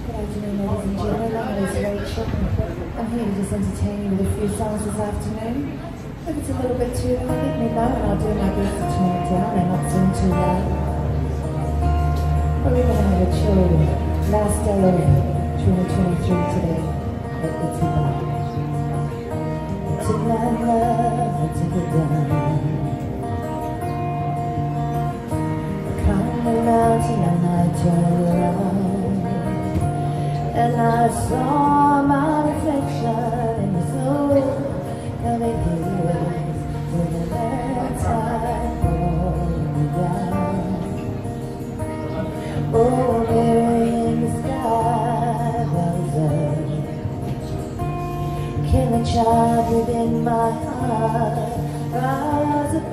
Good afternoon, ladies and gentlemen. My name is Rachel. I'm here to just entertain you with a few songs this afternoon. If it's a little bit too loud, let me know and I'll do my best to turn it down and not sing too loud. We're going to have a chill last day of 2023 today at It's About. It's about love, it's about come around till I turn around. And I saw my reflection in the soul coming here with the last time falling down. Oh, there in the sky was a killing child within my heart. Rise up